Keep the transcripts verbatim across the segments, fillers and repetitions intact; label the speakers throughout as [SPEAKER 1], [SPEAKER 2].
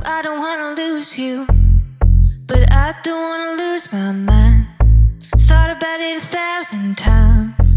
[SPEAKER 1] I don't wanna lose you, but I don't wanna lose my mind. Thought about it a thousand times.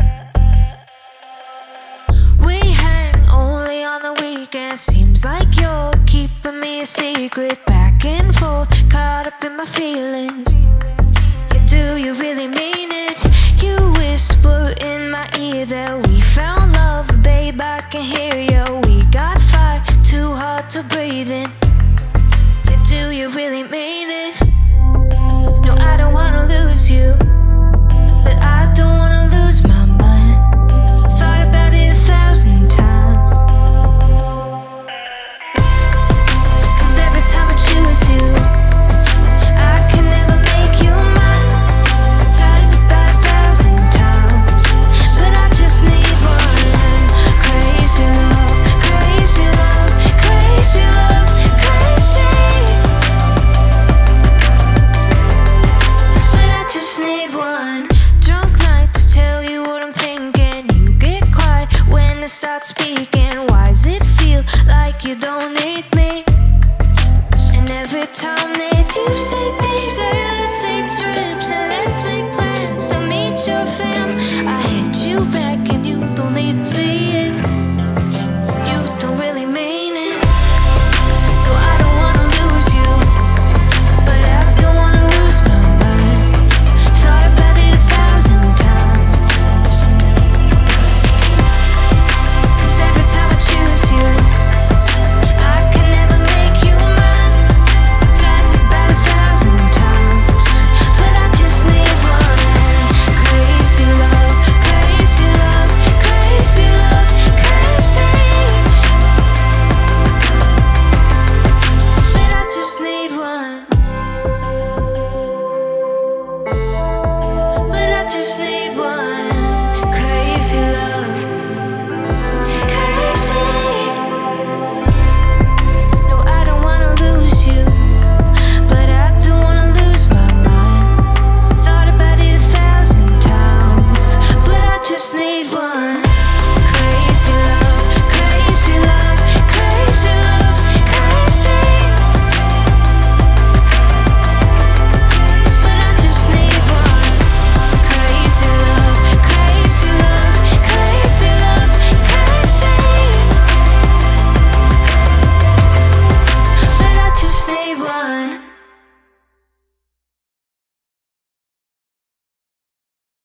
[SPEAKER 1] We hang only on the weekend. Seems like you're keeping me a secret. Back and forth, caught up in my feelings. You do, you really mean it. You whisper in my ear that we found love. Babe, I can hear you. We got fire, too hard to breathe in. You do, you really mean it. No, I don't wanna lose you, but I don't wanna lose my mind. Thought about it a thousand times. Cause every time I choose you, I can never make you mine. Type about a thousand times, but I just need one. Crazy love, crazy love, crazy love, crazy. But I just need one. Drunk night to tell you what I'm thinking. You get quiet when I start speaking. Why does it feel like you don't need me? And every time that you say things like let's take trips and let's make plans to meet your fam, I hit you back and you don't even see